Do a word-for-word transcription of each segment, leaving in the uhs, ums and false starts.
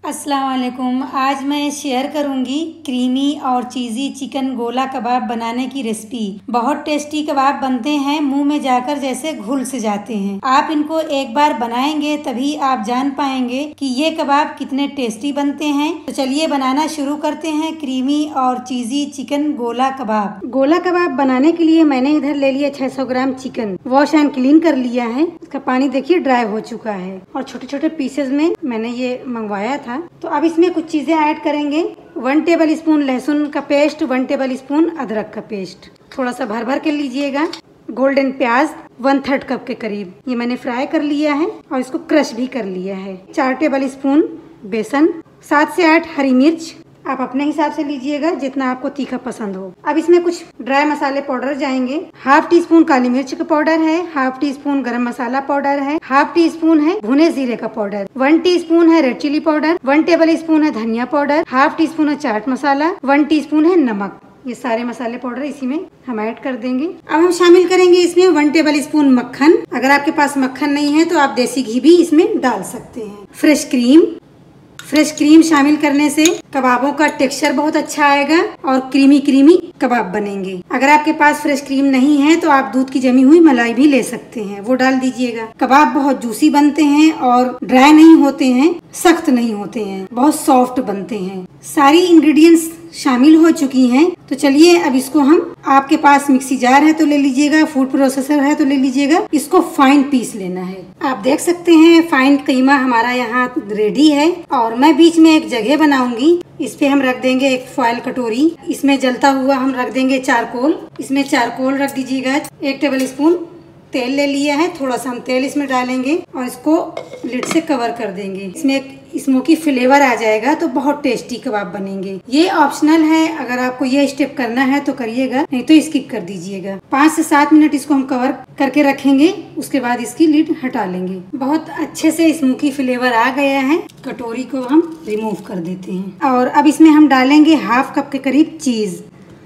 अस्सलाम वालेकुम। आज मैं शेयर करूंगी क्रीमी और चीज़ी चिकन गोला कबाब बनाने की रेसिपी। बहुत टेस्टी कबाब बनते हैं, मुंह में जाकर जैसे घुल से जाते हैं। आप इनको एक बार बनाएंगे तभी आप जान पाएंगे कि ये कबाब कितने टेस्टी बनते हैं। तो चलिए बनाना शुरू करते हैं क्रीमी और चीज़ी चिकन गोला कबाब। गोला कबाब बनाने के लिए मैंने इधर ले लिया छह सौ gram chicken, wash and clean कर लिया है। इसका पानी देखिए ड्राई हो चुका है और छोटे छोटे पीसेज में मैंने ये मंगवाया था। तो अब इसमें कुछ चीजें ऐड करेंगे। वन टेबल स्पून लहसुन का पेस्ट, वन टेबल स्पून अदरक का पेस्ट, थोड़ा सा भर भर के लीजिएगा। गोल्डन प्याज वन थर्ड कप के करीब ये मैंने फ्राई कर लिया है और इसको क्रश भी कर लिया है। चार टेबल स्पून बेसन, सात से आठ हरी मिर्च, आप अपने हिसाब से लीजिएगा जितना आपको तीखा पसंद हो। अब इसमें कुछ ड्राई मसाले पाउडर जाएंगे। हाफ टी स्पून काली मिर्च का पाउडर है, half teaspoon garam masala powder है, हाफ टी स्पून है भुने जीरे का पाउडर, वन टी स्पून है red chili powder, one tablespoon है धनिया पाउडर, हाफ टी स्पून है chaat masala, one teaspoon है नमक। ये सारे मसाले पाउडर इसी में हम ऐड कर देंगे। अब हम शामिल करेंगे इसमें वन टेबल स्पून मक्खन। अगर आपके पास मक्खन नहीं है तो आप देसी घी भी इसमें डाल सकते हैं। फ्रेश क्रीम, फ्रेश क्रीम शामिल करने से कबाबों का टेक्सचर बहुत अच्छा आएगा और क्रीमी क्रीमी कबाब बनेंगे। अगर आपके पास फ्रेश क्रीम नहीं है तो आप दूध की जमी हुई मलाई भी ले सकते हैं, वो डाल दीजिएगा। कबाब बहुत जूसी बनते हैं और ड्राई नहीं होते हैं, सख्त नहीं होते हैं, बहुत सॉफ्ट बनते हैं। सारी इंग्रेडिएंट्स शामिल हो चुकी हैं। तो चलिए अब इसको हम, आपके पास मिक्सी जार है तो ले लीजिएगा, फूड प्रोसेसर है तो ले लीजिएगा। इसको फाइन पीस लेना है। आप देख सकते हैं फाइन कीमा हमारा यहाँ रेडी है और मैं बीच में एक जगह बनाऊंगी। इस पे हम रख देंगे एक फॉयल कटोरी, इसमें जलता हुआ हम रख देंगे चारकोल। इसमें चारकोल रख दीजिएगा। एक टेबल स्पून तेल ले लिया है, थोड़ा सा हम तेल इसमें डालेंगे और इसको लिड से कवर कर देंगे। इसमें एक स्मोकी फ्लेवर आ जाएगा तो बहुत टेस्टी कबाब बनेंगे। ये ऑप्शनल है, अगर आपको ये स्टेप करना है तो करिएगा, नहीं तो स्किप कर दीजिएगा। पाँच से सात मिनट इसको हम कवर करके रखेंगे, उसके बाद इसकी लिड हटा लेंगे। बहुत अच्छे से स्मोकी फ्लेवर आ गया है। कटोरी को हम रिमूव कर देते हैं और अब इसमें हम डालेंगे हाफ कप के करीब चीज।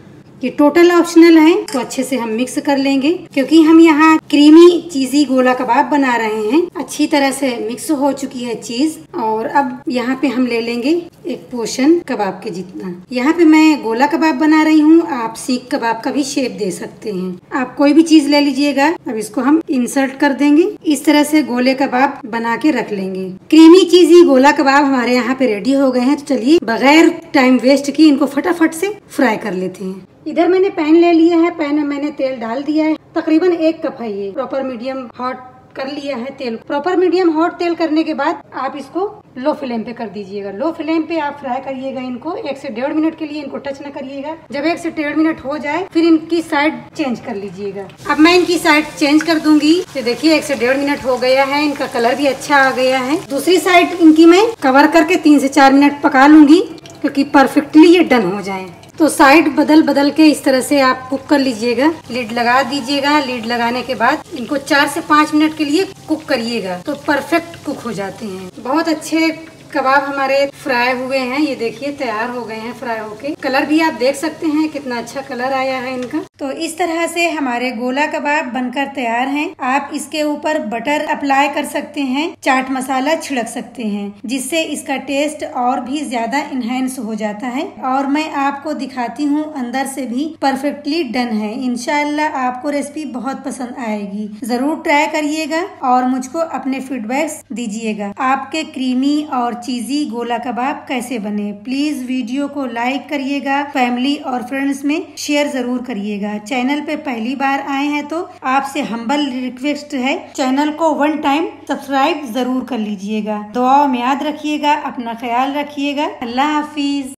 ये टोटल ऑप्शनल है तो अच्छे से हम मिक्स कर लेंगे क्योंकि हम यहाँ क्रीमी चीज़ी गोला कबाब बना रहे हैं। अच्छी तरह से मिक्स हो चुकी है चीज और अब यहाँ पे हम ले लेंगे एक पोर्शन कबाब के जितना। यहाँ पे मैं गोला कबाब बना रही हूँ, आप सीख कबाब का भी शेप दे सकते हैं। आप कोई भी चीज ले लीजिएगा। अब इसको हम इंसर्ट कर देंगे। इस तरह से गोले कबाब बना के रख लेंगे। क्रीमी चीज़ी गोला कबाब हमारे यहाँ पे रेडी हो गए हैं। तो चलिए बगैर टाइम वेस्ट की इनको फटाफट से फ्राई कर लेते हैं। इधर मैंने पैन ले लिया है, पैन में मैंने तेल डाल दिया है। तकरीबन एक कप है ये। प्रॉपर मीडियम हॉट कर लिया है तेल। प्रॉपर मीडियम हॉट तेल करने के बाद आप इसको लो फ्लेम पे कर दीजिएगा। लो फ्लेम पे आप फ्राई करिएगा इनको एक से डेढ़ मिनट के लिए। इनको टच न करिएगा। जब एक से डेढ़ मिनट हो जाए फिर इनकी साइड चेंज कर लीजिएगा। अब मैं इनकी साइड चेंज कर दूंगी। तो देखिए एक से डेढ़ मिनट हो गया है, इनका कलर भी अच्छा आ गया है। दूसरी साइड इनकी मैं कवर करके तीन से चार मिनट पका लूंगी क्योंकि परफेक्टली ये डन हो जाए। तो साइड बदल बदल के इस तरह से आप कुक कर लीजिएगा। लिड लगा दीजिएगा। लिड लगाने के बाद इनको चार से पाँच मिनट के लिए कुक करिएगा तो परफेक्ट कुक हो जाते हैं। बहुत अच्छे कबाब हमारे फ्राई हुए हैं। ये देखिए तैयार हो गए हैं फ्राई होके। कलर भी आप देख सकते हैं कितना अच्छा कलर आया है इनका। तो इस तरह से हमारे गोला कबाब बनकर तैयार हैं। आप इसके ऊपर बटर अप्लाई कर सकते हैं, चाट मसाला छिड़क सकते हैं, जिससे इसका टेस्ट और भी ज्यादा इनहेंस हो जाता है। और मैं आपको दिखाती हूँ अंदर से भी परफेक्टली डन है। इंशाल्लाह आपको रेसिपी बहुत पसंद आएगी। जरूर ट्राई करिएगा और मुझको अपने फीडबैक्स दीजिएगा। आपके क्रीमी और चीज़ी गोला कबाब कैसे बने। प्लीज वीडियो को लाइक करिएगा, फैमिली और फ्रेंड्स में शेयर जरूर करिएगा। चैनल पे पहली बार आए हैं तो आपसे हम्बल रिक्वेस्ट है, चैनल को वन टाइम सब्सक्राइब जरूर कर लीजिएगा। दुआओं में याद रखिएगा, अपना ख्याल रखिएगा। अल्लाह हाफिज।